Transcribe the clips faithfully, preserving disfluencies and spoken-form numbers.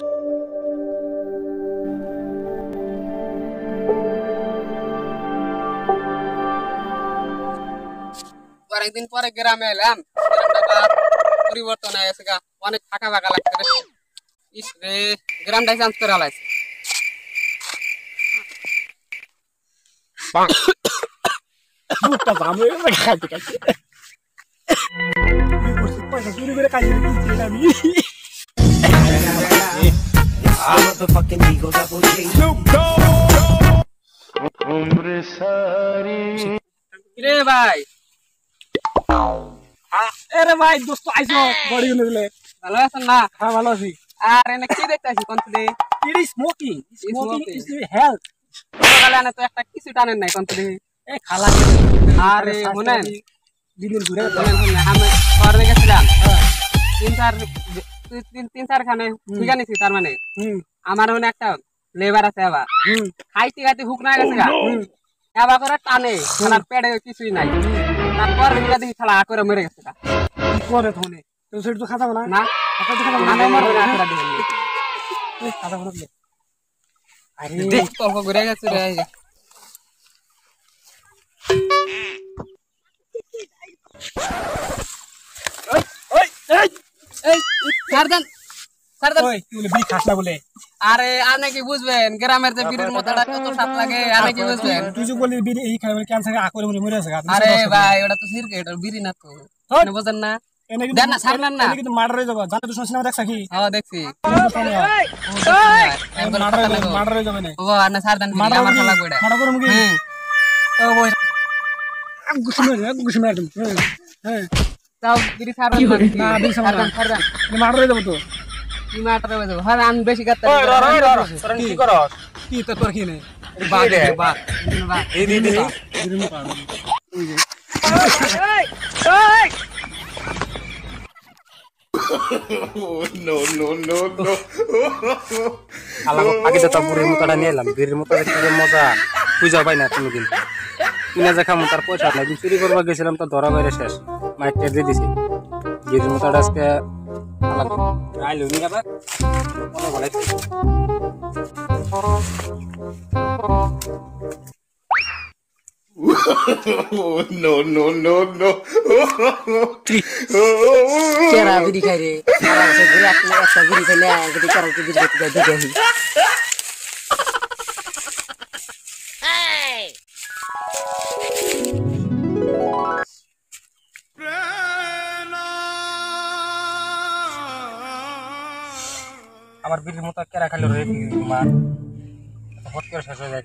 অনেকদিন পরে গ্রামে এলাম, পরিবর্তন হয়ে গেছে, অনেক ফাঁকা ফাঁকা লাগছে। ইস রে, গ্রামটাই চেঞ্জ করে আলাইছে। রে ভাই, আরে ভাই দোস্ত আইছো বডি গুলো দিলে ভালো আছেন না? হ্যাঁ ভালো আছি। আর এনে কি দেখতেছি কোন দিকে? It is smoking smoking is health. সকালে আনে তো একটা কিছু টানেন নাই কোন দিকে? এই খালা আরে মনে দিনের ঘুরে আমি শহরে গেছিলাম, তিন চার তিন তিন চার খানে ঠিকা নিছি। তার মানে আমার মনে একটা লেবার আছে, আবার খাইতে খাইতে হুক না গেছে গা, এবার করে টানে, খালার পেটে কিছুই নাই। তারপর দেখি খালা আ করে মরে গেছে গা। কি করে ধনে তো সেটা তো খাতা না না খাতা তো খাতা না আমি মরে না দিই। এই খাতা বলে দে। আরে দেখ অল্প ঘুরে গেছে রে। ওই ওই এই এই সারদান সারদান, ওই তুই বলি খাস না বলে। আরে আর নাকি বুঝবেন গ্রামের যে বিড়ির মতটা কত স্বাদ লাগে, আর নাকি বুঝবেন? তুই যে বলি বিড়ি এই খাই বলে ক্যান্সার আ করে মরে মরে আছে। আরে ভাই ওটা তো সিরকে, এটা বিড়ি না তো, আপনি বুঝেন না? দেন না সারলেন না, কিন্তু মার্ডার হয়ে যাবে। জানো তো সিনেমা দেখছ কি? হ্যাঁ দেখছি। মার্ডার হয়ে যাবে মার্ডার হয়ে যাবে না। ও আর না সারদান বিড়ি আমার ভালো লাগবে এটা। মার্ডার করব কি? হুম ও বই আম গুছ মেরে আম গুছ মেরে হ্যাঁ হ্যাঁ তাও বিড়ি সারদান না, বিড়ি সারদান সারদান মার্ডার হয়ে যাবে তো। কি মাটার হয়ে যাবে? হ্যাঁ আমি বেশি করতে ওই র র র সরন কি করস? কি তো তোর কি নেই বাঘ বাঘ বাঘ এই দি দি দিন মু পাড় ওই যে এই এই no no no no আলাদা আগে তো তাপুরের মতটা নিয়ে এলাম। বীরের মতো দেখতে মজা খুঁজা পাই না কোনো দিন। কিনা দেখা মতো তার পয়সা নাই, চুরি করবা গেছিলাম তো ধরা বাইরে শেষ। মাইক টের দিয়ে দিছি বীরের মতটা আজকে আলাদা আইলো নি আবার মনে বলে no no no no কেরা বিড়ি খাই রে সারা বছর ঘুরে একটা একটা বিড়ি খাইলে যদি কারো বিড়ি খেতে যায় দেখে আসি। আমার বীরের মতো কেরা খাইলো রে তোমার হট করে শেষ হয়ে যায়।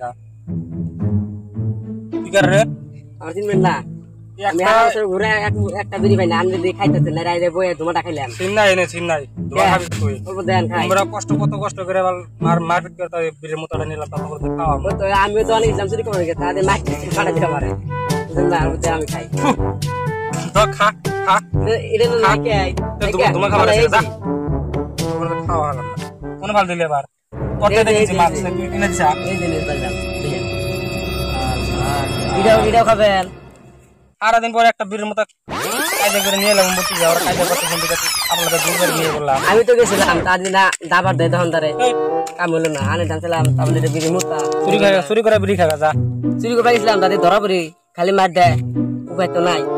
কি কর রে আমার চিনবেন না? আমি সারা বছর ঘুরে একটা বিড়ি খাই না, আমি যদি খাইতেছে না রাইরে বয়ে ধুমাটা খাইলাম। চিন নাই এনে চিন নাই ধোয়া খাবি তুই। অল্প দেন খাই। আমরা কষ্ট কত কষ্ট করে মার মারপিট করতে বীরের মতটা নিলাম, তারপর খাওয়া ওই তো আমিও তো অনেক ইসলাম চুরি করে গেছে, তাদের মাছ ফাটা দিতে পারে আমি খাই। তো খা খা এটা তো না খাই তোমার খাবার আছে যা খাওয়া হলো না কোন ভালো দিলে এবার তোতে দেখেছি মাছ কিনে দিছা এই দিনের বাজার ভিডিও ভিডিও খাবেন। সারা দিন পরে একটা বীরের মতো কায়দা করে নিয়ে এলাম বলছি যাওয়ার কায়দা করতে শুনতে গেছি আপনাদের দূর করে নিয়ে বললাম। আমি তো গেছিলাম তার দিন দাবার দেয় তখন তারে কাম হলো না, আনে জানছিলাম তাদের বিড়ি মুতা চুরি করে চুরি করে বিড়ি খাওয়া যা চুরি করে পাইছিলাম, তাদের ধরা পড়ি খালি মার দেয়, উপায় তো নাই।